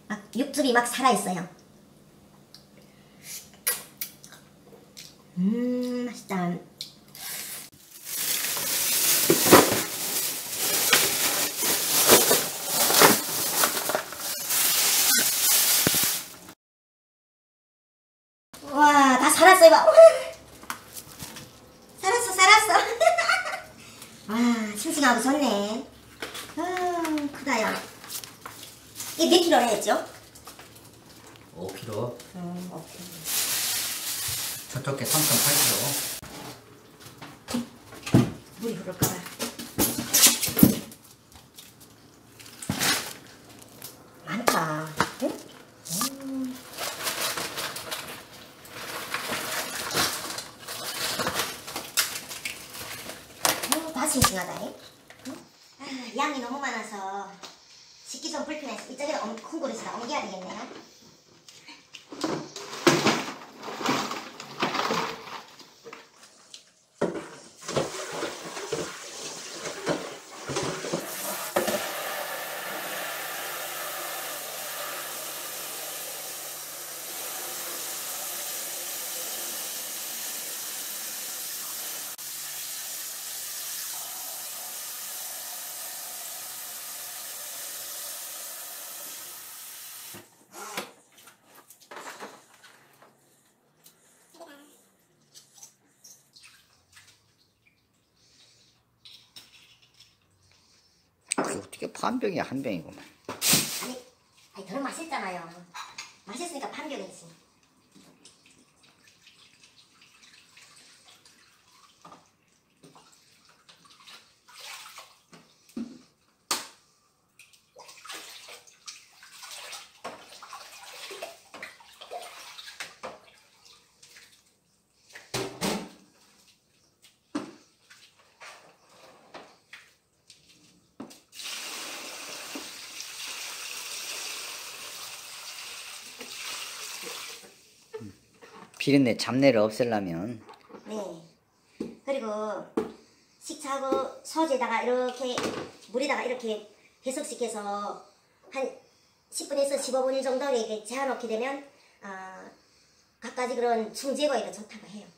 막 육즙이 막 살아있어요. 맛있다. 와, 다 살았어요. 살았어. 와, 싱싱하고 좋네. 크다요. 이게 몇 킬로나 했죠? 5kg. 5킬로. 저쪽 게 3.8kg. 물이 흐를까봐. 많다. 응? 다 싱싱하다. 응? 양이 너무 많아서 식기 좀 불편해서 이쪽에다 큰 그릇에다 옮겨야 되겠네요. 어떻게 반병이야, 한 병이구만. 아니 더 맛있잖아요. 맛있으니까 판별이지. 비린내, 잡내를 없애려면. 네. 그리고 식초하고 소주에다가 이렇게 물에다가 이렇게 해석시켜서 한 10분에서 15분 정도 이렇게 재워놓게 되면 갖가지 그런 충 제거에도 좋다고 해요.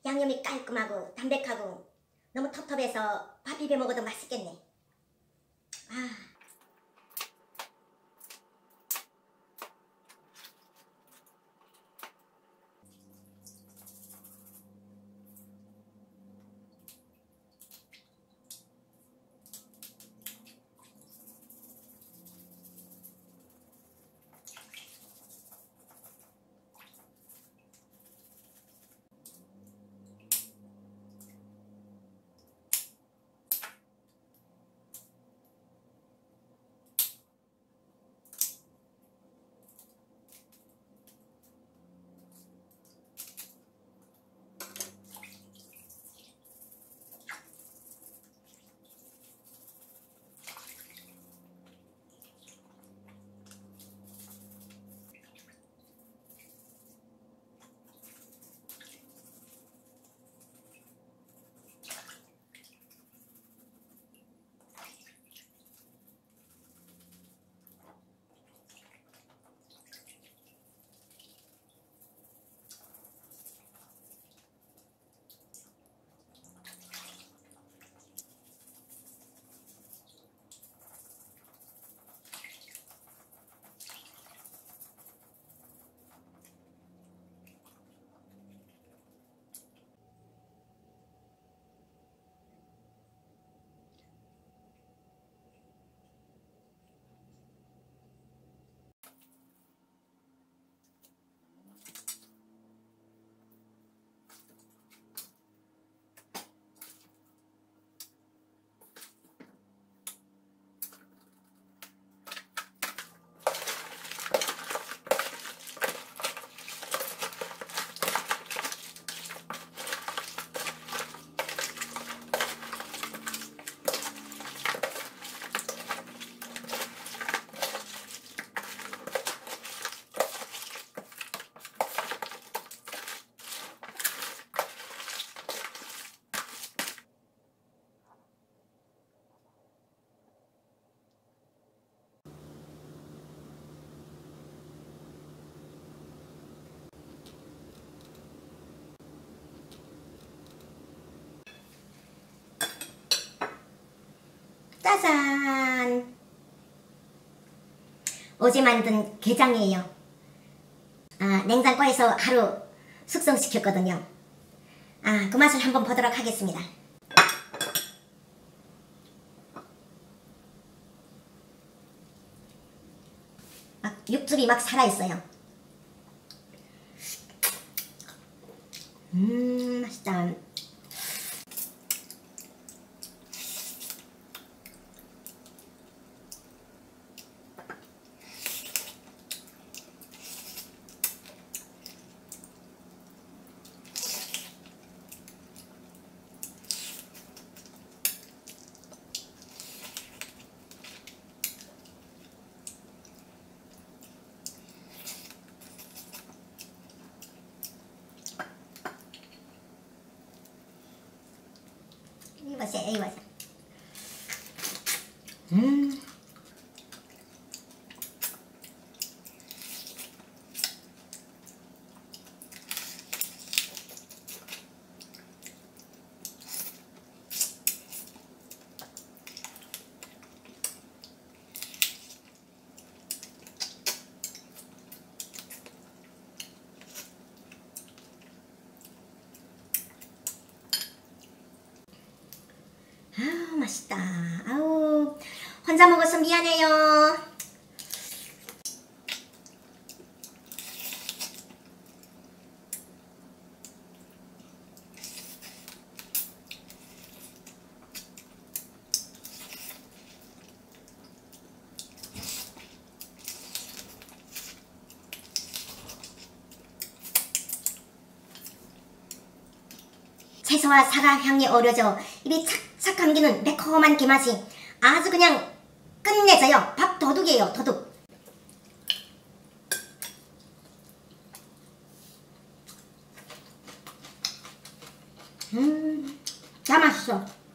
양념이 깔끔하고 담백하고 너무 텁텁해서 밥 비벼 먹어도 맛있겠네. 아. 짜잔! 어제 만든 게장이에요. 냉장고에서 하루 숙성시켰거든요. 그 맛을 한번 보도록 하겠습니다. 육즙이 막 살아있어요. 맛있다. 이보세요, 이보세요. 맛있다. 아우, 혼자 먹어서 미안해요. 채소와 사과 향이 어우러져 입이 착착 감기는 매콤한 게맛이 아주 그냥 끝내줘요. 밥 도둑이에요, 도둑. 다 맛있어.